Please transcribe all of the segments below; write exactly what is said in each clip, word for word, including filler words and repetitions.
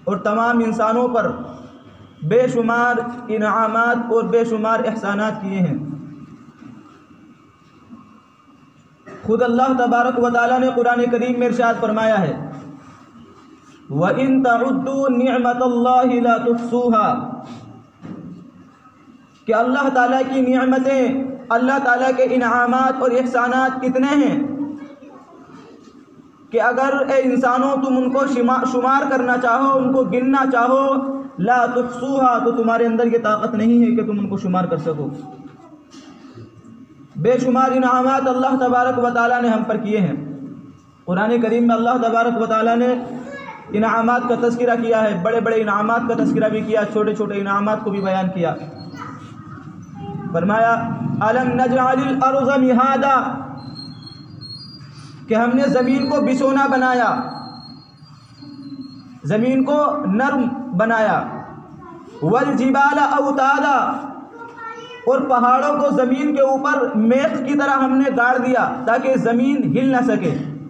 اور تمام انسانوں پر بے شمار انعامات اور بے شمار احسانات کیے ہیں۔ خود اللہ تبارک و تعالیٰ نے قرآن کریم میں ارشاد فرمایا ہے وَإِن تَعُدُّوا نِعْمَةَ اللَّهِ لَا تُحْصُوهَا، کہ اللہ تعالیٰ کی نعمتیں، اللہ تعالیٰ کے انعامات اور احسانات کتنے ہیں کہ اگر اے انسانوں تم ان کو شمار کرنا چاہو، ان کو گننا چاہو، لا تحصوها، تو تمہارے اندر یہ طاقت نہیں ہے کہ تم ان کو شمار کر سکو۔ بے شمار انعامات اللہ تبارک و تعالیٰ نے ہم پر کیے ہیں۔ قرآن کریم میں اللہ تبارک و تعالیٰ نے انعامات کا تذکرہ کیا ہے، بڑے بڑے انعامات کا تذکرہ بھی کیا، چھوٹے چھوٹے انعامات کو بھی بیان کیا۔ فرمایا الم نجعل الارض مہادا، کہ ہم نے زمین کو بچھونا بنایا، زمین کو نرم بنایا، والجبال اوتادا، اور پہاڑوں کو زمین کے اوپر میخ کی طرح ہم نے گاڑ دیا تاکہ زمین ہل نہ سکے،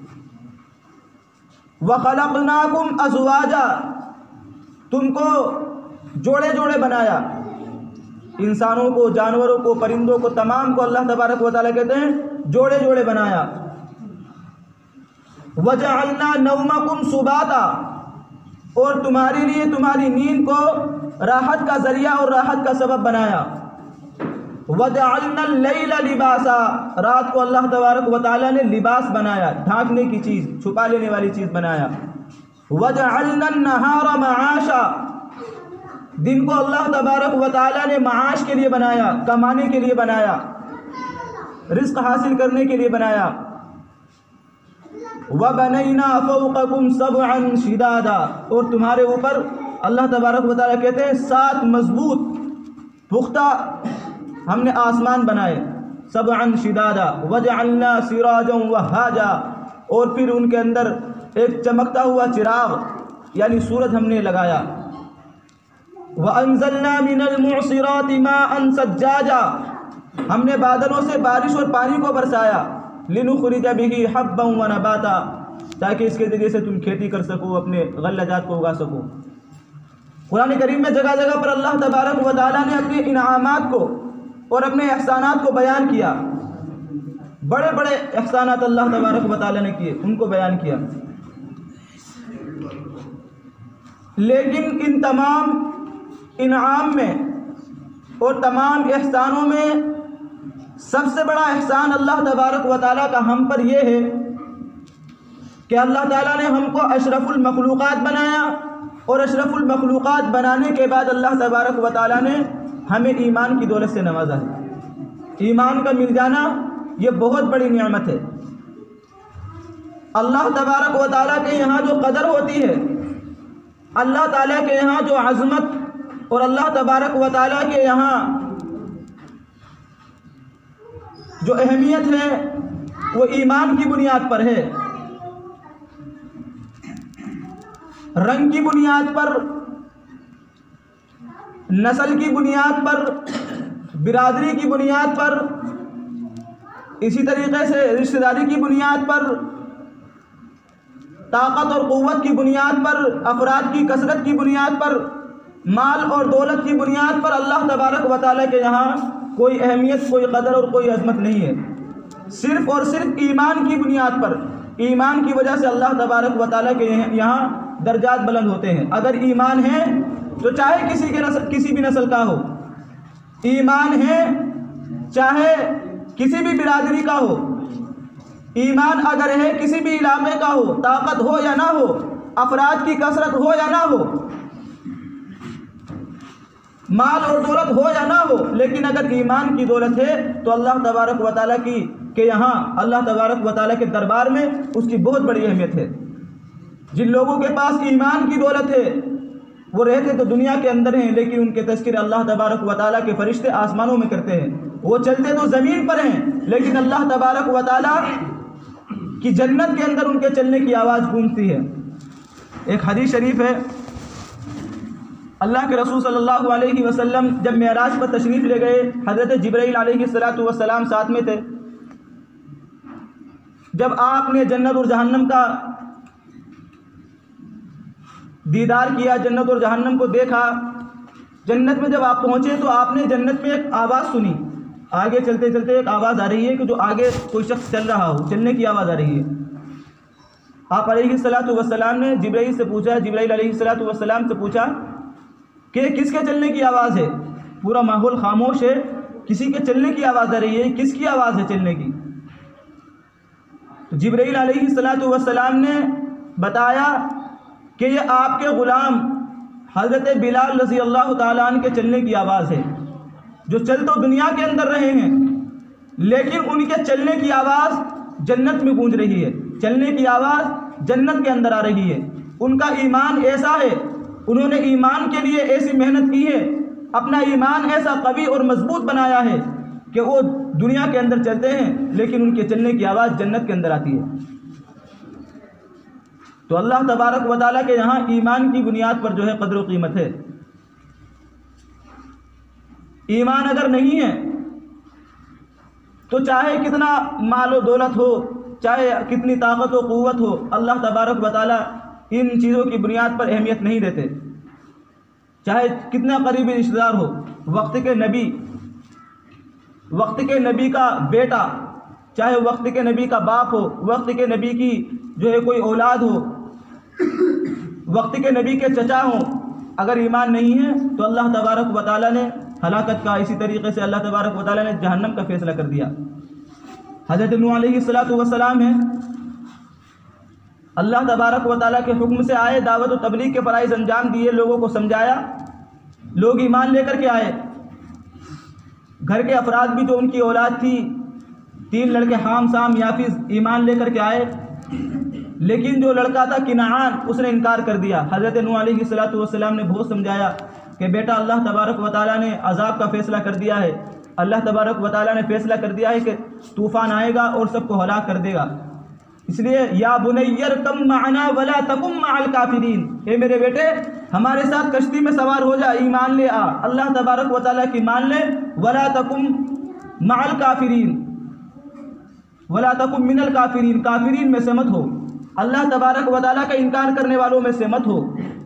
وَخَلَقْنَاكُمْ أَزْوَاجًا، تم کو جوڑے جوڑے بنایا، انسانوں کو، جانوروں کو، پرندوں کو، تمام کو اللہ تبارک و تعالیٰ کہتے ہیں جوڑے جوڑے بنایا۔ وَجَعَلْنَا نَوْمَكُمْ سُبَاتًا، اور تمہارے لیے تمہاری نیند کو راحت کا ذریعہ اور راحت کا سبب بنایا۔ وَجَعَلْنَا اللَّيْلَ لِبَاسًا، رات کو اللہ تبارک و تعالیٰ نے لباس بنایا، ڈھانکنے کی چیز، چھپا لینے والی چیز بنایا۔ وَجَعَلْنَا النَّهَارَ مَعَاشًا، دن کو اللہ تبارک و تعالیٰ نے معاش کے لیے بنایا، کمانے کے لیے بنایا، رزق حاصل کرنے کے لیے بنایا۔ وَبَنَيْنَا فَوْقَكُمْ سَبْعًا شِدَادًا، اور تمہارے اوپر اللہ تبارک و تعالیٰ کہتے ہیں سات مضبوط پختہ ہم نے آسمان بنائے، سبعًا شدادا، وجعلنا سراجا وہاجا، اور پھر ان کے اندر ایک چمکتا ہوا چراغ یعنی سورج ہم نے لگایا۔ وانزلنا من المعصرات ماء ثجاجا، ہم نے بادلوں سے بارش اور پانی کو برسایا، لنخرج به حبا ونباتا، تاکہ اس کے ذریعے سے تم کھیتی کر سکو، اپنے غلہ جات کو اگا سکو۔ قرآن کریم میں جگہ جگہ پر اللہ تبارک و تعالیٰ نے اپنے انعامات کو اور اپنے احسانات کو بیان کیا، بڑے بڑے احسانات اللہ تبارک و تعالیٰ نے کیے، ان کو بیان کیا۔ لیکن ان تمام انعام میں اور تمام احسانوں میں سب سے بڑا احسان اللہ تبارک و تعالیٰ کا ہم پر یہ ہے کہ اللہ تعالیٰ نے ہم کو اشرف المخلوقات بنایا، اور اشرف المخلوقات بنانے کے بعد اللہ تبارک و تعالیٰ نے ہمیں ایمان کی دولت سے نوازا ہے۔ ایمان کا مل جانا یہ بہت بڑی نعمت ہے۔ اللہ تبارک و تعالیٰ کے یہاں جو قدر ہوتی ہے، اللہ تعالیٰ کے یہاں جو عظمت اور اللہ تبارک و تعالیٰ کے یہاں جو اہمیت ہے وہ ایمان کی بنیاد پر ہے، رنگ کی بنیاد پر، نسل کی بنیاد پر، برادری کی بنیاد پر، اسی طریقے سے رشتہ داری کی بنیاد پر، طاقت اور قوت کی بنیاد پر، افراد کی کثرت کی بنیاد پر، مال اور دولت کی بنیاد پر اللہ تبارک و تعالیٰ کے یہاں کوئی اہمیت، کوئی قدر اور کوئی عظمت نہیں ہے۔ صرف اور صرف ایمان کی بنیاد پر، ایمان کی وجہ سے اللہ تبارک و تعالیٰ کے یہاں درجات بلند ہوتے ہیں۔ اگر ایمان ہے تو چاہے کسی کے نسل کسی بھی نسل کا ہو، ایمان ہے چاہے کسی بھی برادری کا ہو، ایمان اگر ہے کسی بھی علاقے کا ہو، طاقت ہو یا نہ ہو، افراد کی کثرت ہو یا نہ ہو، مال اور دولت ہو یا نہ ہو، لیکن اگر ایمان کی دولت ہے تو اللہ تبارک و تعالیٰ کی کے یہاں اللہ تبارک و تعالیٰ کے دربار میں اس کی بہت بڑی اہمیت ہے۔ جن لوگوں کے پاس ایمان کی دولت ہے وہ رہتے تو دنیا کے اندر ہیں، لیکن ان کے تذکرے اللہ تبارک و تعالیٰ کے فرشتے آسمانوں میں کرتے ہیں، وہ چلتے تو زمین پر ہیں لیکن اللہ تبارک و تعالیٰ کی جنت کے اندر ان کے چلنے کی آواز گونجتی ہے۔ ایک حدیث شریف ہے، اللہ کے رسول صلی اللہ علیہ وسلم جب معراج پر تشریف لے گئے، حضرت جبرائیل علیہ الصلاۃ والسلام ساتھ میں تھے۔ جب آپ نے جنت اور جہنم کا دیدار کیا، جنت اور جہنم کو دیکھا۔ جنت میں جب آپ پہنچے تو آپ نے جنت میں ایک آواز سنی، آگے چلتے چلتے ایک آواز آ رہی ہے کہ جو آگے کوئی شخص چل رہا ہو، چلنے کی آواز آ رہی ہے۔ آپ علیہ الصلاۃ والسلام نے جبرائیل سے پوچھا، جبرائیل علیہ الصلاۃ والسلام سے پوچھا کہ کس کے چلنے کی آواز ہے؟ پورا ماحول خاموش ہے، کسی کے چلنے کی آواز آ رہی ہے، کس کی آواز ہے چلنے کی؟ تو جبرائیل علیہ الصلاۃ والسلام نے بتایا کہ یہ آپ کے غلام حضرت بلال رضی اللہ تعالیٰ عنہ کے چلنے کی آواز ہے، جو چل تو دنیا کے اندر رہے ہیں لیکن ان کے چلنے کی آواز جنت میں گونج رہی ہے، چلنے کی آواز جنت کے اندر آ رہی ہے۔ ان کا ایمان ایسا ہے، انہوں نے ایمان کے لیے ایسی محنت کی ہے، اپنا ایمان ایسا قوی اور مضبوط بنایا ہے کہ وہ دنیا کے اندر چلتے ہیں لیکن ان کے چلنے کی آواز جنت کے اندر آتی ہے۔ تو اللہ تبارک و تعالیٰ کے یہاں ایمان کی بنیاد پر جو ہے قدر و قیمت ہے۔ ایمان اگر نہیں ہے تو چاہے کتنا مال و دولت ہو، چاہے کتنی طاقت و قوت ہو، اللہ تبارک و تعالیٰ ان چیزوں کی بنیاد پر اہمیت نہیں دیتے۔ چاہے کتنا قریبی رشتہ دار ہو، وقت کے نبی، وقت کے نبی کا بیٹا، چاہے وقت کے نبی کا باپ ہو، وقت کے نبی کی جو ہے کوئی اولاد ہو، وقت کے نبی کے چچا ہوں، اگر ایمان نہیں ہے تو اللہ تبارک و تعالیٰ نے ہلاکت کا، اسی طریقے سے اللہ تبارک و تعالیٰ نے جہنم کا فیصلہ کر دیا۔ حضرت نوح علیہ الصلاۃ والسلام ہے، اللہ تبارک و تعالیٰ کے حکم سے آئے، دعوت و تبلیغ کے فرائض انجام دیے، لوگوں کو سمجھایا، لوگ ایمان لے کر کے آئے۔ گھر کے افراد بھی جو ان کی اولاد تھی، تین لڑکے حام سام یافز ایمان لے کر کے آئے، لیکن جو لڑکا تھا کنعان اس نے انکار کر دیا۔ حضرت نوح علیہ الصلاۃ والسلام نے بہت سمجھایا کہ بیٹا اللہ تبارک و تعالیٰ نے عذاب کا فیصلہ کر دیا ہے، اللہ تبارک و تعالیٰ نے فیصلہ کر دیا ہے کہ طوفان آئے گا اور سب کو ہلاک کر دے گا، اس لیے یا بنی ارکب معنا ولا تکن مع الکافرین، اے میرے بیٹے ہمارے ساتھ کشتی میں سوار ہو جا، ایمان لے آ، اللہ تبارک و تعالیٰ کی مان لے، ولا تکن مع الکافرین ولا تکن من الکافرین، کافرین میں سے مت ہو، اللہ تبارک و تعالیٰ کا انکار کرنے والوں میں سے مت ہو۔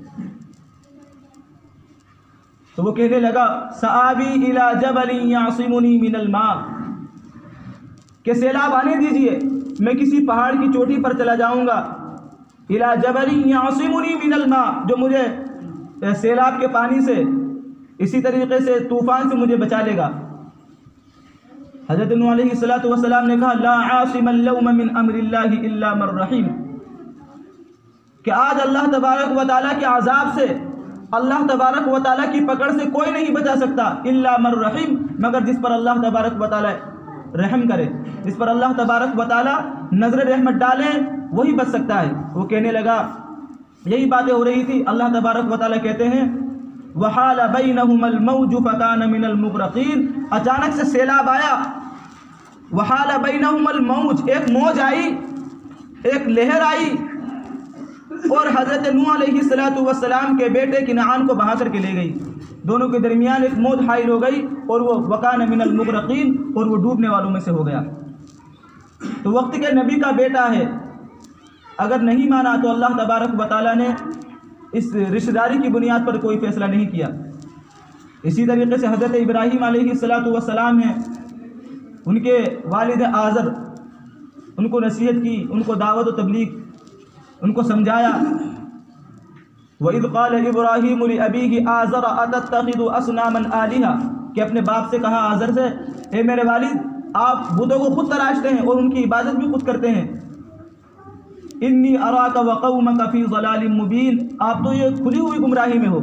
تو وہ کہنے لگا سآوی الی جبل یعصمنی من الماء، کہ سیلاب آنے دیجئے، میں کسی پہاڑ کی چوٹی پر چلا جاؤں گا، الی جبل یعصمنی من الماء، جو مجھے سیلاب کے پانی سے، اسی طریقے سے طوفان سے مجھے بچا لے گا۔ حضرت نوح علیہ الصلاۃ والسلام نے کہا لا عاصم اليوم من امر اللہ الا من رحیم، کہ آج اللہ تبارک و تعالیٰ کے عذاب سے، اللہ تبارک و تعالیٰ کی پکڑ سے کوئی نہیں بچا سکتا، الا من رحیم، مگر جس پر اللہ تبارک و تعالیٰ رحم کرے، جس پر اللہ تبارک و تعالیٰ نظر رحمت ڈالیں وہی بچ سکتا ہے۔ وہ کہنے لگا، یہی باتیں ہو رہی تھی، اللہ تبارک و تعالیٰ کہتے ہیں وحال بینہم الموج فکان من المغرقین، اچانک سے سیلاب آیا، وحال بینہم الموج، ایک موج آئی، ایک لہر آئی اور حضرت نوح علیہ الصلاۃ والسلام کے بیٹے کنعان کو بہا کر کے لے گئی، دونوں کے درمیان ایک موج حائل ہو گئی اور وہ وکان من المغرقین، اور وہ ڈوبنے والوں میں سے ہو گیا۔ تو وقت کے نبی کا بیٹا ہے، اگر نہیں مانا تو اللہ تبارک و تعالیٰ نے اس رشتہ داری کی بنیاد پر کوئی فیصلہ نہیں کیا۔ اسی طریقے سے حضرت ابراہیم علیہ الصلاۃ والسلام ہیں، ان کے والد آزر، ان کو نصیحت کی، ان کو دعوت و تبلیغ، ان کو سمجھایا۔ وَإِذْ قَالَ إِبْرَاهِيمُ لِأَبِيهِ آزَرَ أَتَتَّخِذُ أَصْنَامًا آلِهَةً، کہ اپنے باپ سے کہا آزر سے، اے میرے والد آپ بتوں کو خود تراشتے ہیں اور ان کی عبادت بھی خود کرتے ہیں، انی اراک وقومک فی ضلال مبین، آپ تو یہ کھلی ہوئی گمراہی میں ہو۔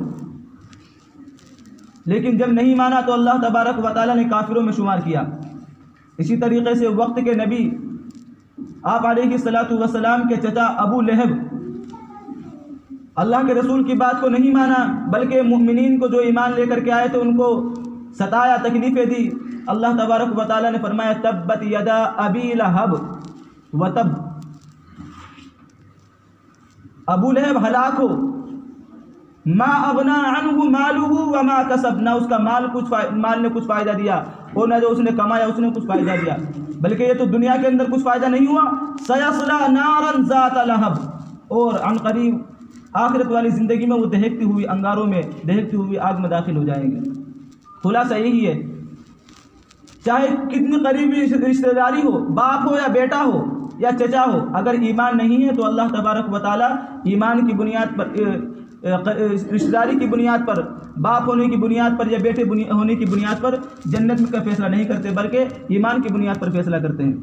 لیکن جب نہیں مانا تو اللہ تبارک و تعالیٰ نے کافروں میں شمار کیا۔ اسی طریقے سے وقت کے نبی آپ علیہ الصلاۃ والسلام کے چچا ابو لہب، اللہ کے رسول کی بات کو نہیں مانا، بلکہ مومنین کو جو ایمان لے کر کے آئے تھے ان کو ستایا، تکلیفیں دی۔ اللہ تبارک و تعالیٰ نے فرمایا تبت یدا ابی لہب وتب، ابو لہب ہلاک ہو، ما اغنا عنہ مالہ وما کسب، نہ اس کا مال کچھ مال نے کچھ فائدہ دیا اور نہ جو اس نے کمایا اس نے کچھ فائدہ دیا، بلکہ یہ تو دنیا کے اندر کچھ فائدہ نہیں ہوا۔ سیصلی نارا ذات لہب، اور عن قریب آخرت والی زندگی میں وہ دہکتی ہوئی انگاروں میں، دہکتی ہوئی آگ میں داخل ہو جائیں گے۔ خلاصہ یہی ہے، چاہے کتنی قریبی رشتہ داری ہو، باپ ہو یا بیٹا ہو یا چچا ہو، اگر ایمان نہیں ہے تو اللہ تبارک و تعالیٰ ایمان کی بنیاد پر، رشتہ داری کی بنیاد پر، باپ ہونے کی بنیاد پر یا بیٹے ہونے کی بنیاد پر جنت کا فیصلہ نہیں کرتے، بلکہ ایمان کی بنیاد پر فیصلہ کرتے ہیں۔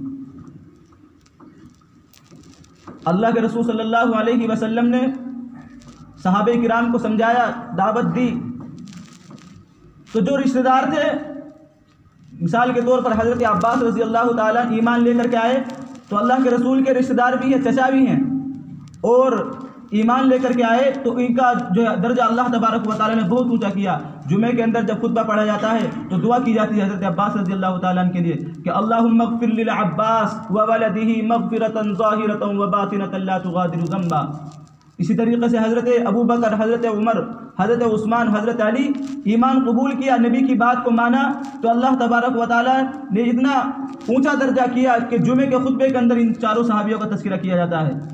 اللہ کے رسول صلی اللہ علیہ وسلم نے صحابہ کرام کو سمجھایا، دعوت دی، تو جو رشتہ دار تھے، مثال کے طور پر حضرت عباس رضی اللہ تعالیٰ ایمان لے کر کے آئے تو اللہ کے رسول کے رشتہ دار بھی ہیں، چچا بھی ہیں، اور ایمان لے کر کے آئے تو ان کا جو درجہ اللہ تبارک و تعالیٰ نے بہت اونچا کیا۔ جمعے کے اندر جب خطبہ پڑھا جاتا ہے تو دعا کی جاتی ہے حضرت عباس رضی اللہ تعالیٰ عنہ کے لیے کہ اللہم اغفر للعباس وولدہ مغفرۃ ظاہرۃ وباطنۃ لا تغادر ذنبا۔ اسی طریقے سے حضرت ابو بکر، حضرت عمر، حضرت عثمان، حضرت علی ایمان قبول کیا، نبی کی بات کو مانا تو اللہ تبارک و تعالیٰ نے اتنا اونچا درجہ کیا کہ جمعے کے خطبے کے اندر ان چاروں صحابیوں کا تذکرہ کیا جاتا ہے۔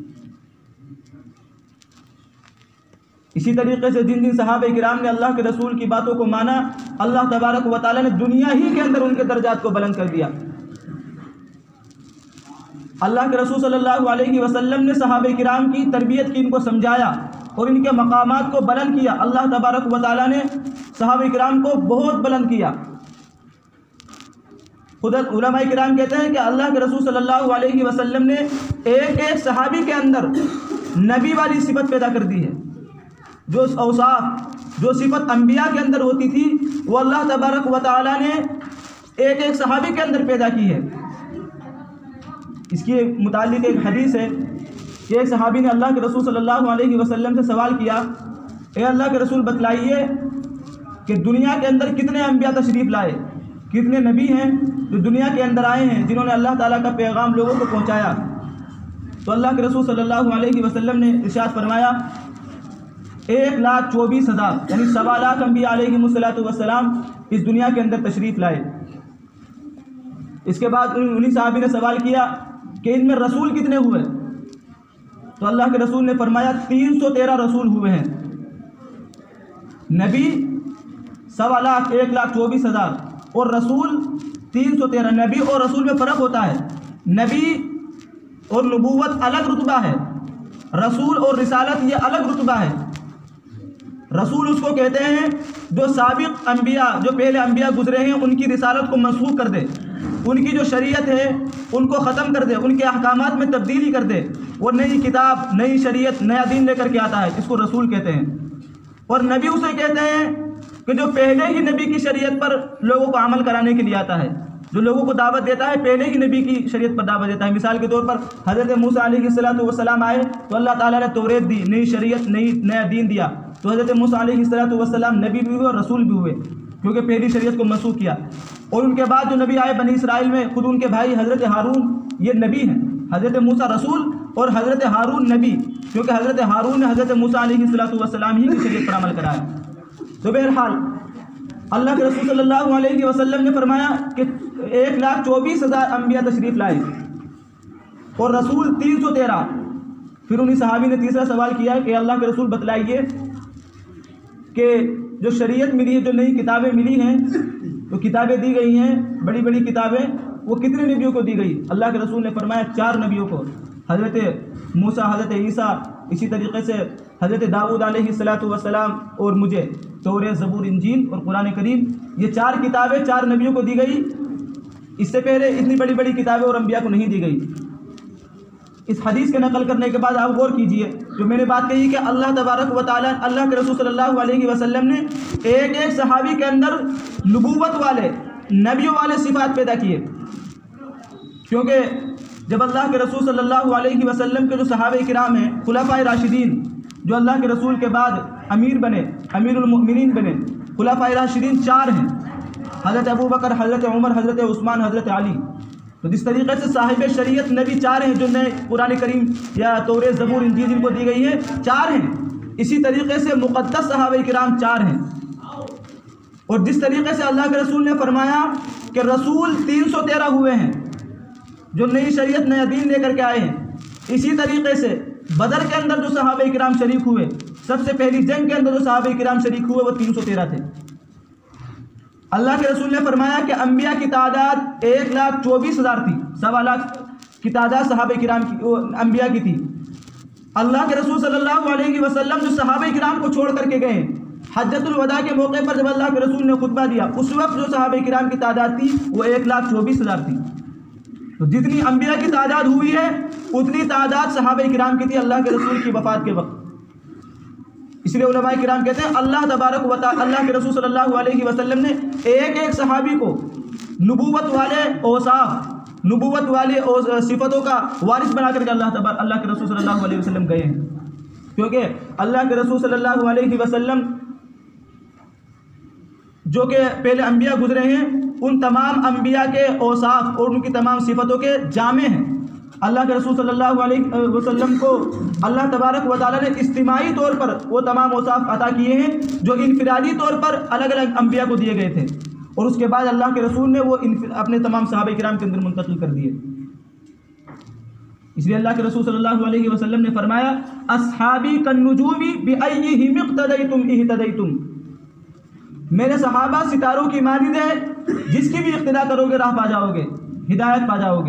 اسی طریقے سے جن جن صحابہ کرام نے اللہ کے رسول کی باتوں کو مانا، اللہ تبارک و تعالیٰ نے دنیا ہی کے اندر ان کے درجات کو بلند کر دیا۔ اللہ کے رسول صلی اللہ علیہ وسلم نے صحابہ کرام کی تربیت کی، ان کو سمجھایا اور ان کے مقامات کو بلند کیا۔ اللہ تبارک و تعالیٰ نے صحابہ کرام کو بہت بلند کیا۔ خود علماء کرام کہتے ہیں کہ اللہ کے رسول صلی اللہ علیہ وسلم نے ایک ایک صحابی کے اندر نبی والی صفت پیدا کر دی ہے۔ جو اوصاف، جو صفت انبیاء کے اندر ہوتی تھی، وہ اللہ تبارک و تعالیٰ نے ایک ایک صحابی کے اندر پیدا کی ہے۔ اس کے متعلق ایک حدیث ہے کہ ایک صحابی نے اللہ کے رسول صلی اللہ علیہ وسلم سے سوال کیا، اے اللہ کے رسول بتلائیے کہ دنیا کے اندر کتنے انبیاء تشریف لائے، کتنے نبی ہیں جو دنیا کے اندر آئے ہیں، جنہوں نے اللہ تعالیٰ کا پیغام لوگوں کو پہنچایا۔ تو اللہ کے رسول صلی اللہ علیہ وسلم نے ارشاد فرمایا ایک لاکھ چوبیس ہزار یعنی سوا لاکھ انبیاء علیہم الصلاۃ والسلام اس دنیا کے اندر تشریف لائے۔ اس کے بعد انہی صحابی نے سوال کیا کہ ان میں رسول کتنے ہوئے؟ تو اللہ کے رسول نے فرمایا تین سو تیرہ رسول ہوئے ہیں۔ نبی سوا لاکھ، ایک لاکھ چوبیس ہزار اور رسول تین سو تیرہ۔ نبی اور رسول میں فرق ہوتا ہے، نبی اور نبوت الگ رتبہ ہے، رسول اور رسالت یہ الگ رتبہ ہے۔ رسول اس کو کہتے ہیں جو سابق انبیاء، جو پہلے انبیاء گزرے ہیں، ان کی رسالت کو منسوخ کر دے، ان کی جو شریعت ہے ان کو ختم کر دے، ان کے احکامات میں تبدیلی کر دے، وہ نئی کتاب، نئی شریعت، نیا دین لے کر کے آتا ہے، اس کو رسول کہتے ہیں۔ اور نبی اسے کہتے ہیں کہ جو پہلے ہی نبی کی شریعت پر لوگوں کو عمل کرانے کے لیے آتا ہے، جو لوگوں کو دعوت دیتا ہے، پہلے ہی نبی کی شریعت پر دعوت دیتا ہے۔ مثال کے طور پر حضرت موسیٰ علیہ الصلوۃ والسلام آئے تو اللہ تعالیٰ نے توریت دی، نئی شریعت، نئی نیا دین دیا، تو حضرت موسیٰ علیہ الصلوۃ والسلام نبی بھی ہوئے اور رسول بھی ہوئے، کیونکہ پہلی شریعت کو منسوخ کیا۔ اور ان کے بعد جو نبی آئے بنی اسرائیل میں، خود ان کے بھائی حضرت ہارون یہ نبی ہیں، حضرت موسیٰ رسول اور حضرت ہارون نبی، کیونکہ حضرت ہارون نے حضرت موسیٰ علیہ الصلوۃ والسلام ہی کی شریعت پر عمل کرایا۔ تو بہرحال اللہ کے رسول صلی اللہ علیہ وسلم نے فرمایا کہ ایک لاکھ چوبیس ہزار انبیاء تشریف لائے اور رسول تین سو تیرہ۔ پھر انہی صحابی نے تیسرا سوال کیا کہ اللہ کے رسول بتلائیے کہ جو شریعت ملی ہے، جو نئی کتابیں ملی ہیں، جو کتابیں دی گئی ہیں، بڑی بڑی کتابیں، وہ کتنے نبیوں کو دی گئی؟ اللہ کے رسول نے فرمایا چار نبیوں کو، حضرت موسیٰ، حضرت عیسیٰ، اسی طریقے سے حضرت داؤد علیہ الصلوۃ والسلام اور مجھے، توریت، زبور، انجیل اور قرآن کریم، یہ چار کتابیں چار نبیوں کو دی گئی۔ اس سے پہلے اتنی بڑی بڑی کتابیں اور انبیاء کو نہیں دی گئی۔ اس حدیث کے نقل کرنے کے بعد آپ غور کیجئے، جو میں نے بات کہی کہ اللہ تبارک و تعالیٰ، اللہ کے رسول صلی اللہ علیہ وسلم نے ایک ایک صحابی کے اندر نبوت والے، نبیوں والے صفات پیدا کیے، کیونکہ جب اللہ کے رسول صلی اللہ علیہ وسلم کے جو صحابہ کرام ہیں، خلفائے راشدین، جو اللہ کے رسول کے بعد امیر بنے، امیر المؤمنین بنے، خلفائے راشدین چار ہیں، حضرت ابو بکر، حضرت عمر، حضرت عثمان، حضرت علی۔ تو جس طریقے سے صاحب شریعت نبی چار ہیں، جو نئے قرآن کریم یا توریت، زبور، انجیل جن کو دی گئی ہے، چار ہیں، اسی طریقے سے مقدس صحابہ کرام چار ہیں۔ اور جس طریقے سے اللہ کے رسول نے فرمایا کہ رسول تین سو تیرہ ہوئے ہیں جو نئی شریعت، نیا دین لے کر کے آئے ہیں، اسی طریقے سے بدر کے اندر جو صحابہ کرام شریک ہوئے، سب سے پہلی جنگ کے اندر جو صحابہ کرام شریک ہوئے وہ تین سو تیرہ تھے۔ اللہ کے رسول نے فرمایا کہ انبیاء کی تعداد ایک لاکھ چوبیس ہزار تھی، سوا لاکھ کی تعداد صحابہ کرام کی انبیاء کی تھی۔ اللہ کے رسول صلی اللہ علیہ وسلم جو صحابہ کرام کو چھوڑ کر کے گئے، حجۃ الوداع کے موقع پر جب اللہ کے رسول نے خطبہ دیا، اس وقت جو صحابہ کرام کی تعداد تھی وہ ایک لاکھ چوبیس ہزار تھی۔ تو جتنی انبیاء کی تعداد ہوئی ہے اتنی تعداد صحابہ کرام کی تھی اللہ کے رسول کی وفات کے وقت۔ اس لیے علماء کرام کہتے ہیں اللہ تبارک و تعالی اللہ کے رسول صلی اللہ علیہ وسلم نے ایک ایک صحابی کو نبوت والے اوصاف، نبوت والے صفتوں کا وارث بنا کر کے اللہ تبارک اللہ کے رسول صلی اللہ علیہ وسلم گئے ہیں، کیونکہ اللہ کے رسول صلی اللہ علیہ وسلم جو کہ پہلے انبیاء گزرے ہیں ان تمام انبیاء کے اوصاف اور ان کی تمام صفتوں کے جامع ہیں۔ اللہ کے رسول صلی اللہ علیہ وسلم کو اللہ تبارک و تعالیٰ نے اجتماعی طور پر وہ تمام اوصاف عطا کیے ہیں جو انفرادی طور پر الگ الگ انبیاء کو دیے گئے تھے، اور اس کے بعد اللہ کے رسول نے وہ اپنے تمام صحابہ کرام کے اندر منتقل کر دیے۔ اس لیے اللہ کے رسول صلی اللہ علیہ وسلم نے فرمایا اصحابی کالنجوم بأیہم اقتدیتم اہتدیتم، میرے صحابہ ستاروں کی مانند ہے، جس کی بھی اقتداء کرو گے راہ پا جاؤ گے، ہدایت پا جاؤ گے۔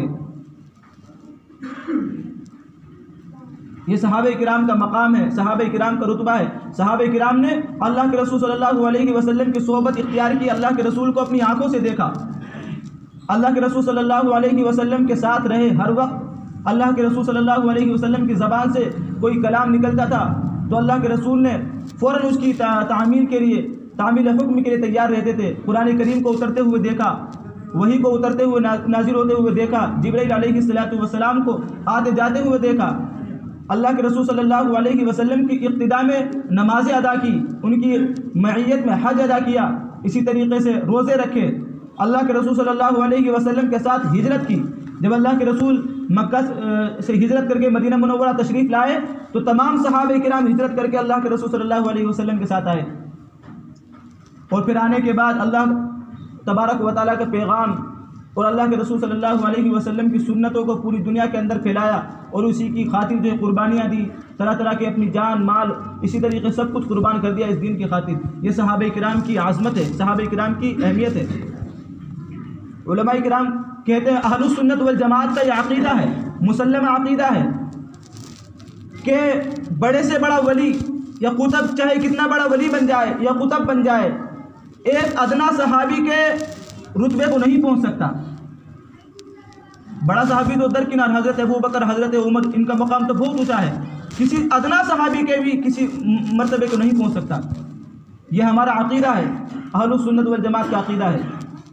یہ صحابہ کرام کا مقام ہے، صحابہ کرام کا رتبہ ہے۔ صحابہ کرام نے اللہ کے رسول صلی اللہ علیہ وسلم کی صحبت اختیار کی، اللہ کے رسول کو اپنی آنکھوں سے دیکھا، اللہ کے رسول صلی اللہ علیہ وسلم کے ساتھ رہے ہر وقت۔ اللہ کے رسول صلی اللہ علیہ وسلم کی زبان سے کوئی کلام نکلتا تھا تو اللہ کے رسول نے فوراً اس کی تعمیل کے لیے تعمیل حکم کے لیے تیار رہتے تھے۔ قرآن کریم کو اترتے ہوئے دیکھا، وحی کو اترتے ہوئے نازل ہوتے ہوئے دیکھا، جبرائیل علیہ الصلوۃ والسلام کو آتے جاتے ہوئے دیکھا۔ اللہ کے رسول صلی اللہ علیہ وسلم کی اقتداء میں نمازیں ادا کی، ان کی معیت میں حج ادا کیا، اسی طریقے سے روزے رکھے۔ اللہ کے رسول صلی اللہ علیہ وسلم کے ساتھ ہجرت کی۔ جب اللہ کے رسول مکہ سے ہجرت کر کے مدینہ منورہ تشریف لائے تو تمام صحابہ کرام ہجرت کر کے اللہ کے رسول صلی اللہ علیہ وسلم کے ساتھ آئے، اور پھر آنے کے بعد اللہ تبارک و تعالیٰ کا پیغام اور اللہ کے رسول صلی اللہ علیہ وسلم کی سنتوں کو پوری دنیا کے اندر پھیلایا، اور اسی کی خاطر جو قربانیاں دی، طرح طرح کے اپنی جان مال اسی طریقے سب کچھ قربان کر دیا اس دین کی خاطر۔ یہ صحابہ کرام کی عظمت ہے، صحابہ کرام کی اہمیت ہے۔ علماء کرام کہتے ہیں اہل السنت والجماعت کا یہ عقیدہ ہے، مسلمہ عقیدہ ہے کہ بڑے سے بڑا ولی یا قطب چاہے کتنا بڑا ولی بن جائے یا قطب بن جائے، ایک ادنا صحابی کے رتبے کو نہیں پہنچ سکتا۔ بڑا صحابی تو درکنار حضرت ابو بکر، حضرت عمر، ان کا مقام تو بہت اونچا ہے، کسی ادنا صحابی کے بھی کسی مرتبے کو نہیں پہنچ سکتا۔ یہ ہمارا عقیدہ ہے، اہل السنت والجماعت کا عقیدہ ہے۔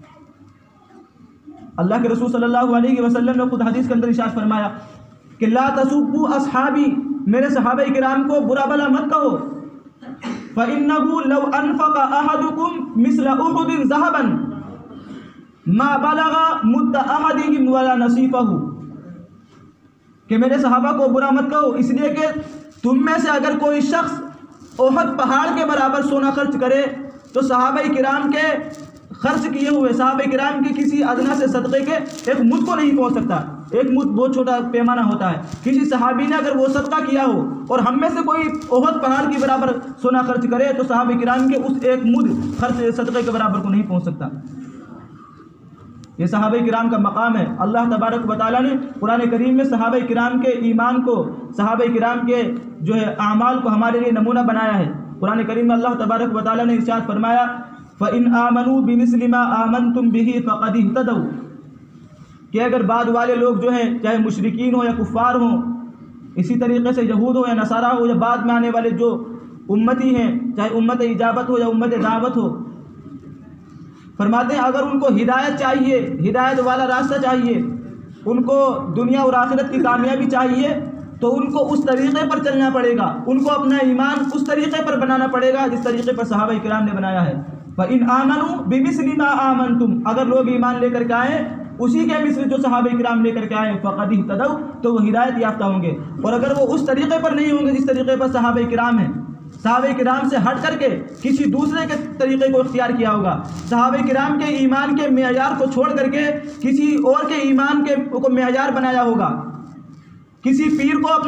اللہ کے رسول صلی اللہ علیہ وسلم نے خود حدیث کے اندر ارشاد فرمایا کہ لا تسبوا اصحابی، میرے صحابہ کرام کو برا بلا مت کہو، فإنه لو أنفق أحدكم مثل أحد ذهبا ما بلغ مد أحدهم ولا نصيفه، کہ میرے صحابہ کو برا مت کہو اس لیے کہ تم میں سے اگر کوئی شخص احد پہاڑ کے برابر سونا خرچ کرے تو صحابہ کرام کے خرچ کیے ہوئے صحابہ کرام کے کسی ادنا سے صدقے کے ایک مد کو نہیں پہنچ سکتا۔ ایک مد بہت چھوٹا پیمانہ ہوتا ہے، کسی صحابی نے اگر وہ صدقہ کیا ہو اور ہم میں سے کوئی احد پہاڑ کی برابر سونا خرچ کرے تو صحابہ کرام کے اس ایک مد خرچ صدقے کے برابر کو نہیں پہنچ سکتا۔ یہ صحابہ کرام کا مقام ہے۔ اللہ تبارک و تعالیٰ نے قرآن کریم میں صحابہ کرام کے ایمان کو، صحابہ کرام کے جو ہے اعمال کو ہمارے لیے نمونہ بنایا ہے۔ قرآن کریم میں اللہ تبارک و تعالیٰ نے ارشاد فرمایا فَإِنْ آمَنُوا بِمِثْلِ مَا آمَنْتُمْ بِهِ فَقَدِ اهْتَدَوْا، کہ اگر بعد والے لوگ جو ہیں چاہے مشرکین ہوں یا کفار ہوں، اسی طریقے سے یہود ہو یا نصارہ ہو یا بعد میں آنے والے جو امتی ہیں چاہے امت اجابت ہو یا امت دعوت ہو، فرماتے ہیں اگر ان کو ہدایت چاہیے، ہدایت والا راستہ چاہیے، ان کو دنیا اور آخرت کی کامیابی چاہیے تو ان کو اس طریقے پر چلنا پڑے گا، ان کو اپنا ایمان اس طریقے پر بنانا پڑے گا جس طریقے پر صحابہ کرام نے بنایا ہے۔ فَإِنْ آمَنُوا بِمِثْلِ مَا آمَنْتُمْ، اگر لوگ ایمان لے کر کے آئیں اسی کے مثل جو صحابہ کرام لے کر کے آئے فَقَدِ اهْتَدَوْا، تو وہ ہدایت یافتہ ہوں گے۔ اور اگر وہ اس طریقے پر نہیں ہوں گے جس طریقے پر صحابہ کرام ہیں، صحابہ کرام سے ہٹ کر کے کسی دوسرے کے طریقے کو اختیار کیا ہوگا، صحابہ کرام کے ایمان کے معیار کو چھوڑ کر کے کسی اور کے ایمان کے کو معیار بنایا ہوگا، کسی پیر کو اپنا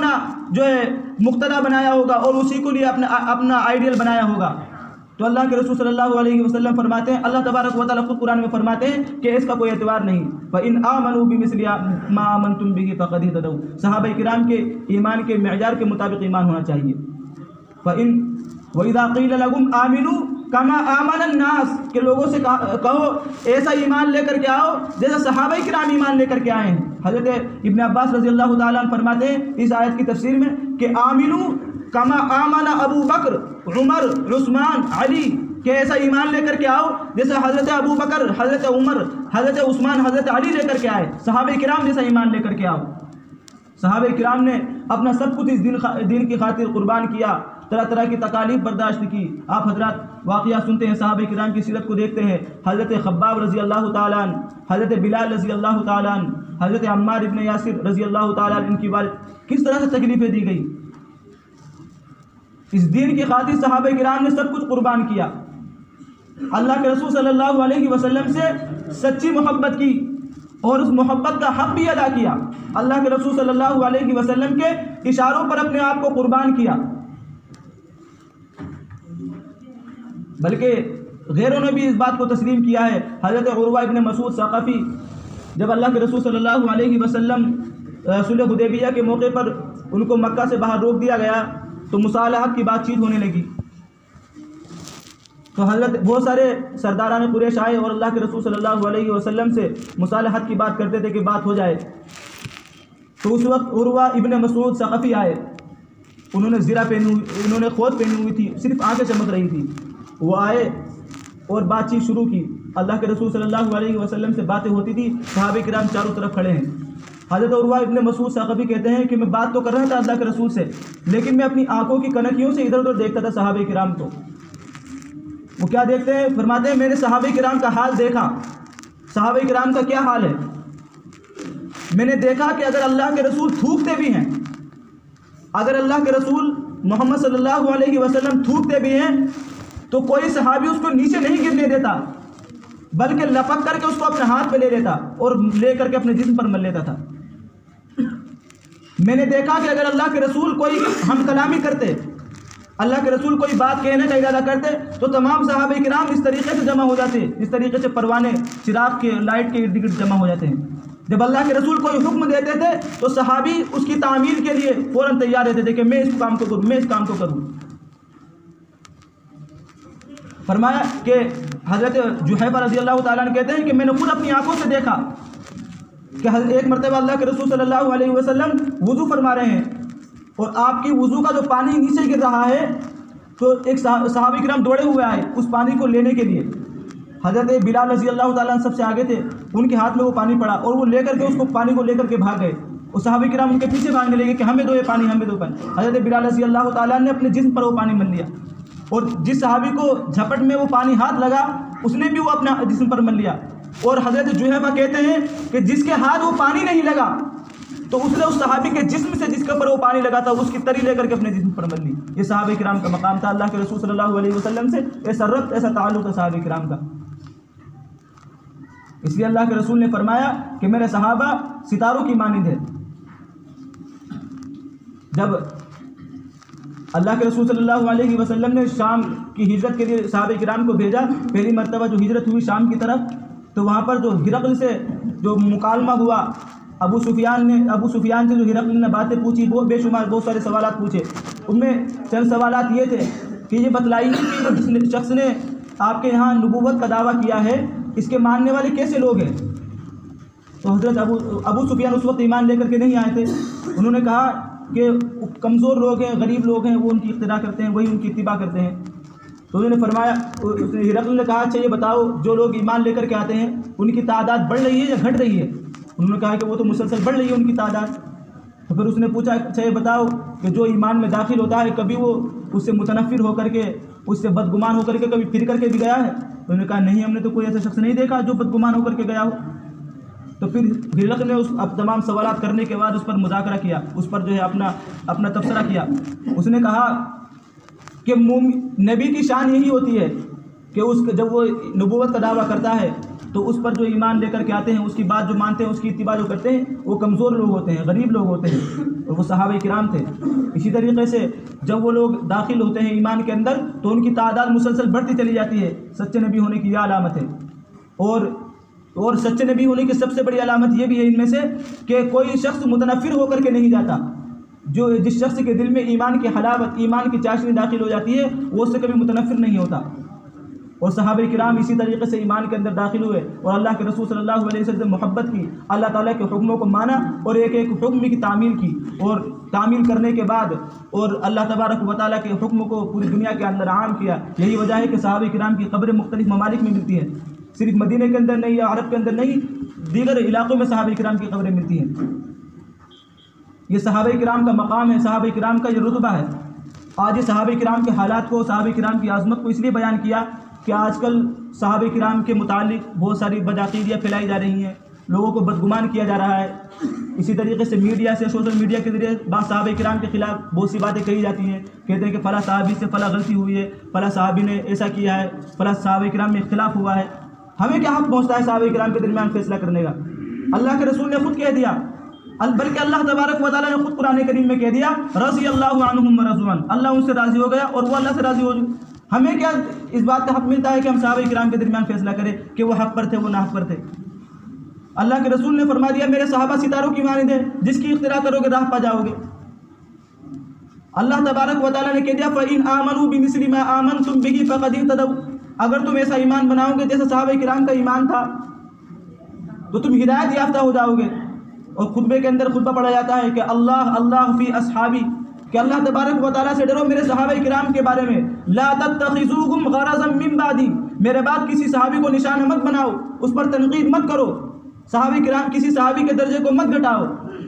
جو ہے مقتدا بنایا ہوگا اور اسی کو لیے اپنا اپنا آئیڈیل بنایا ہوگا۔ تو اللہ کے رسول صلی اللہ علیہ وسلم فرماتے ہیں، اللہ تبارک و تعالیٰ خود قرآن میں فرماتے ہیں کہ اس کا کوئی اعتبار نہیں۔ فَإِنْ آمَنُوا بِمِثْلِ مَا آمَنْتُمْ بِهِ فَقَدِ اهْتَدَوْا، صحابہ کرام کے ایمان کے معیار کے مطابق ایمان ہونا چاہیے۔ فَإِنْ وَإِذَا قِيلَ لَهُمْ آمِنُوا كَمَا آمَنَ النَّاسِ، کہ لوگوں سے کہو ایسا ایمان لے کر کے آؤ جیسا صحابہ کرام ایمان لے کر کے آئے ہیں۔ حضرت ابن عباس رضی اللہ تعالیٰ عنہ فرماتے ہیں اس آیت کی تفسیر میں کہ آمنو کما آمن ابو بکر عمر عثمان علی، کہ ایسا ایمان لے کر کے آؤ جیسا حضرت ابو بکر، حضرت عمر، حضرت عثمان، حضرت علی لے کر کے آئے، صحابہ کرام جیسا ایمان لے کر کے آؤ۔ صحابہ کرام نے اپنا سب کچھ اس دین دین کی خاطر قربان کیا، طرح طرح کی تکالیف برداشت کی۔ آپ حضرات واقعہ سنتے ہیں، صحابہ کرام کی سیرت کو دیکھتے ہیں۔ حضرت خباب رضی اللہ تعالیٰ عنہ، حضرت بلال رضی اللہ تعالیٰ عنہ، حضرت عمار ابن یاسر رضی اللہ تعالیٰ عنہ، ان کی والد کس طرح سے تکلیفیں دی گئی۔ اس دین کی خاطر صحابہ کرام نے سب کچھ قربان کیا، اللہ کے رسول صلی اللہ علیہ وسلم سے سچی محبت کی اور اس محبت کا حق بھی ادا کیا، اللہ کے رسول صلی اللہ علیہ وسلم کے اشاروں پر اپنے آپ کو قربان کیا۔ بلکہ غیروں نے بھی اس بات کو تسلیم کیا ہے۔ حضرت عروہ ابن مسعود ثقفی، جب اللہ کے رسول صلی اللہ علیہ وسلم صلح حدیبیہ کے موقع پر ان کو مکہ سے باہر روک دیا گیا تو مصالحت کی بات چیت ہونے لگی، تو حضرت بہت سارے سرداران قریش آئے اور اللہ کے رسول صلی اللہ علیہ وسلم سے مصالحت کی بات کرتے تھے کہ بات ہو جائے۔ تو اس وقت عروہ ابن مسعود ثقفی آئے، انہوں نے زرہ پہنی ہوئی انہوں نے خود پہنی ہوئی تھی، صرف آنکھیں چمک رہی تھی۔ وہ آئے اور بات چیت شروع کی، اللہ کے رسول صلی اللہ علیہ وسلم سے باتیں ہوتی تھی، صحابہ کرام چاروں طرف کھڑے ہیں۔ حضرت عروہ ابن مسعود ثقفی کہتے ہیں کہ میں بات تو کر رہا تھا اللہ کے رسول سے، لیکن میں اپنی آنکھوں کی کنکیوں سے ادھر ادھر دیکھتا تھا صحابہ کرام کو۔ وہ کیا دیکھتے ہیں؟ فرماتے ہیں میں نے صحابہ کرام کا حال دیکھا۔ صحابہ کرام کا کیا حال ہے؟ میں نے دیکھا کہ اگر اللہ کے رسول تھوکتے بھی ہیں، اگر اللہ کے رسول محمد صلی اللہ علیہ وسلم تھوکتے بھی ہیں تو کوئی صحابی اس کو نیچے نہیں گرنے دیتا، بلکہ لپک کر کے اس کو اپنے ہاتھ پہ لے لیتا اور لے کر کے اپنے جسم پر مل لیتا تھا۔ میں نے دیکھا کہ اگر اللہ کے رسول کوئی ہم کلامی کرتے، اللہ کے رسول کوئی بات کہنے کا ارادہ کرتے تو تمام صحابہ کرام اس طریقے سے جمع ہو جاتے، اس طریقے سے پروانے چراغ کے لائٹ کے ارد گرد جمع ہو جاتے ہیں۔ جب اللہ کے رسول کوئی حکم دیتے تھے تو صحابی اس کی تعمیل کے لیے فوراً تیار رہتے تھے کہ میں اس کام کو کروں، میں اس کام کو کروں۔ فرمایا کہ حضرت جحیفہ رضی اللہ تعالیٰ عنہ کہتے ہیں کہ میں نے خود اپنی آنکھوں سے دیکھا کہ ایک مرتبہ اللہ کے رسول صلی اللہ علیہ وسلم وضو فرما رہے ہیں اور آپ کی وضو کا جو پانی نیچے گر رہا ہے تو ایک صحابہ کرام دوڑے ہوئے آئے اس پانی کو لینے کے لیے۔ حضرت بلال رضی اللہ تعالیٰ عنہ سب سے آگے تھے، ان کے ہاتھ میں وہ پانی پڑا اور وہ لے کر کے اس کو پانی کو لے کر کے بھاگ گئے، اور صحابہ کرام ان کے پیچھے بھاگنے لگے کہ ہمیں دو یہ پانی، ہمیں دو پانی۔ حضرت بلال رضی اللہ تعالیٰ نے اپنے جسم پر وہ پانی مل لیا، اور جس صحابی کو جھپٹ میں وہ پانی ہاتھ لگا اس نے بھی وہ اپنا جسم پر مل لیا۔ اور حضرت جحیفہ کہتے ہیں کہ جس کے ہاتھ وہ پانی نہیں لگا تو اس نے اس صحابی کے جسم سے جس کے اوپر وہ پانی لگا تھا اس کی تری لے کر کے اپنے جسم پر مل لی۔ یہ صحابہ کرام کا مقام تھا، اللہ کے رسول صلی اللہ علیہ وسلم سے ایسا ربط، ایسا تعلق ہے صحابہ کرام کا۔ اس لیے اللہ کے رسول نے فرمایا کہ میرے صحابہ ستاروں کی مانند ہے۔ جب اللہ کے رسول صلی اللہ علیہ وسلم نے شام کی ہجرت کے لیے صحابہ کرام کو بھیجا، پہلی مرتبہ جو ہجرت ہوئی شام کی طرف، تو وہاں پر جو ہرقل سے جو مکالمہ ہوا، ابو سفیان نے ابو سفیان سے جو ہرقل نے باتیں پوچھی، وہ بے شمار بہت سارے سوالات پوچھے۔ ان میں چند سوالات یہ تھے کہ یہ بتلائیے کہ جس شخص نے آپ کے یہاں نبوت کا دعویٰ کیا ہے اس کے ماننے والے کیسے لوگ ہیں؟ تو حضرت ابو ابو سفیان اس وقت ایمان لے کر کے نہیں آئے تھے۔ انہوں نے کہا کہ کمزور لوگ ہیں، غریب لوگ ہیں، وہ ان کی اقتداء کرتے ہیں، وہی ان کی اتباع کرتے ہیں۔ تو انہوں نے فرمایا، ہرقل نے کہا اچھا یہ بتاؤ جو لوگ ایمان لے کر کے آتے ہیں ان کی تعداد بڑھ رہی ہے یا گھٹ رہی ہے؟ انہوں نے کہا کہ وہ تو مسلسل بڑھ رہی ہے ان کی تعداد۔ تو پھر اس نے پوچھا اچھا یہ بتاؤ کہ جو ایمان میں داخل ہوتا ہے کبھی وہ اس سے متنفر ہو کر کے، اس سے بدگمان ہو کر کے کبھی پھر کر کے بھی گیا ہے؟ انہوں نے کہا نہیں، ہم نے تو کوئی ایسا شخص نہیں دیکھا جو بدگمان ہو کر کے گیا ہو۔ تو پھر ہرقل نے اس اب تمام سوالات کرنے کے بعد اس پر مذاکرہ کیا، اس پر جو ہے اپنا اپنا تبصرہ کیا۔ اس نے کہا کہ نبی کی شان یہی ہوتی ہے کہ اس کے جب وہ نبوت کا دعویٰ کرتا ہے تو اس پر جو ایمان لے کر کے آتے ہیں، اس کی بات جو مانتے ہیں، اس کی اتباع جو کرتے ہیں، وہ کمزور لوگ ہوتے ہیں، غریب لوگ ہوتے ہیں، اور وہ صحابہ کرام تھے۔ اسی طریقے سے جب وہ لوگ داخل ہوتے ہیں ایمان کے اندر تو ان کی تعداد مسلسل بڑھتی چلی جاتی ہے۔ سچے نبی ہونے کی یہ علامت ہے۔ اور اور سچے نبی ہونے کی سب سے بڑی علامت یہ بھی ہے ان میں سے کہ کوئی شخص متنفر ہو کر کے نہیں جاتا۔ جو جس شخص کے دل میں ایمان کی حلاوت، ایمان کی چاشنی داخل ہو جاتی ہے، وہ اس سے کبھی متنفر نہیں ہوتا۔ اور صحابہ کرام اسی طریقے سے ایمان کے اندر داخل ہوئے اور اللہ کے رسول صلی اللہ علیہ وسلم سے محبت کی، اللہ تعالیٰ کے حکموں کو مانا اور ایک ایک حکم کی تعمیل کی، اور تعمیل کرنے کے بعد اور اللہ تبارک و تعالیٰ کے حکم کو پوری دنیا کے اندر عام کیا۔ یہی وجہ ہے کہ صحابہ کرام کی قبریں مختلف ممالک میں ملتی ہیں، صرف مدینہ کے اندر نہیں یا عرب کے اندر نہیں، دیگر علاقوں میں صحابہ کرام کی قبریں ملتی ہیں۔ یہ صحابہ کرام کا مقام ہے، صحابہ کرام کا یہ رتبہ ہے۔ آج یہ صحابہ کرام کے حالات کو، صحابہ کرام کی عظمت کو اس لیے بیان کیا کہ آج کل صحابہ کرام کے متعلق بہت ساری بدعقیدیاں پھیلائی جا رہی ہیں، لوگوں کو بدگمان کیا جا رہا ہے۔ اسی طریقے سے میڈیا سے، سوشل میڈیا کے ذریعے بعض صحابہ کرام کے خلاف بہت سی باتیں کہی جاتی ہیں، کہتے ہیں کہ فلاں صحابی سے فلاں غلطی ہوئی ہے، فلاں صحابی نے ایسا کیا ہے، فلاں صحابہ کرام میں اختلاف ہوا ہے۔ ہمیں کیا حق پہنچتا ہے صحابہ کرام کے درمیان فیصلہ کرنے کا؟ اللہ کے رسول نے خود کہہ دیا، بلکہ اللہ تبارک و تعالیٰ نے خود قرآن کریم میں کہہ دیا رضی اللہ عنہم ورضوا عنہ، اللہ ان سے راضی ہو گیا اور وہ اللہ سے راضی ہو گئے۔ ہمیں کیا اس بات کا حق ملتا ہے کہ ہم صحابہ کرام کے درمیان فیصلہ کریں کہ وہ حق پر تھے، وہ ناحق پر تھے؟ اللہ کے رسول نے فرما دیا میرے صحابہ ستاروں کی مانند ہیں، جس کی اختراع کرو گے راہ پا جاؤ گے۔ اللہ تبارک و تعالیٰ نے کہہ دیا فَإِنْ آمَنُوا بِمِثْلِ مَا آمَنْتُمْ بِهِ فَقَدِ اهْتَدَوْا، اگر تم ایسا ایمان بناؤ گے جیسا صحابہ کرام کا ایمان تھا تو تم ہدایت یافتہ ہو جاؤ گے۔ اور خطبے کے اندر خطبہ پڑھا جاتا ہے کہ اللہ اللہ فی اصحابی، کہ اللہ تبارک و تعالیٰ سے ڈرو میرے صحابہ کرام کے بارے میں، لا تتخذوهم غرضا من بعدی، میرے بعد کسی صحابی کو نشانہ مت بناؤ، اس پر تنقید مت کرو، صحابہ کرام کسی صحابی کے درجے کو مت گھٹاؤ۔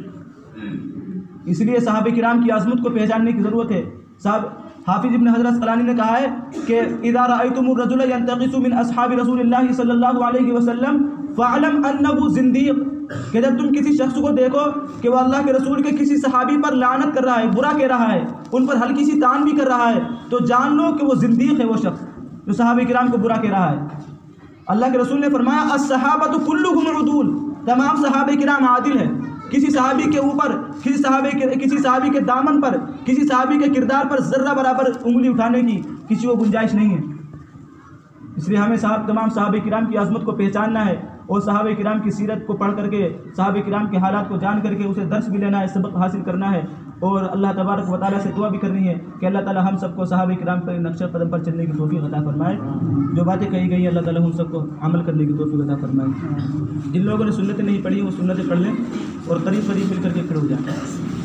اس لیے صحابہ کرام کی عظمت کو پہچاننے کی ضرورت ہے۔ صاحب حافظ ابن حجر اسقلانی نے کہا ہے کہ اذا رأيتم الرجل ينتقص من اصحاب رسول اللہ صلی اللہ علیہ وسلم فاعلم انه زندیق، کہ جب تم کسی شخص کو دیکھو کہ وہ اللہ کے رسول کے کسی صحابی پر لعنت کر رہا ہے، برا کہہ رہا ہے، ان پر ہلکی سی تان بھی کر رہا ہے، تو جان لو کہ وہ زندیق ہے، وہ شخص جو صحابہ کرام کو برا کہہ رہا ہے۔ اللہ کے رسول نے فرمایا الصحابۃ کلھم عدول، تمام صحابہ کرام عادل ہیں، کسی صحابی کے اوپر، کسی صحابی کے کسی صحابی کے دامن پر، کسی صحابی کے کردار پر ذرہ برابر انگلی اٹھانے کی کسی کو گنجائش نہیں ہے۔ اس لیے ہمیں صاحب تمام صحابہ کرام کی عظمت کو پہچاننا ہے اور صحابہ کرام کی سیرت کو پڑھ کر کے، صحابہ کرام کے حالات کو جان کر کے اسے درس بھی لینا ہے، سبق حاصل کرنا ہے، اور اللہ تبارک و تعالیٰ سے دعا بھی کرنی ہے کہ اللہ تعالیٰ ہم سب کو صحابہ کرام پر نقشہ قدم پر چلنے کی توفیق عطا فرمائے۔ جو باتیں کہی گئی ہیں اللہ تعالیٰ ہم سب کو عمل کرنے کی توفیق عطا فرمائے۔ جن لوگوں نے سنتیں نہیں پڑھی وہ سنتیں پڑھ لیں اور قریب قریب مل کر کے کھڑے ہو جائیں۔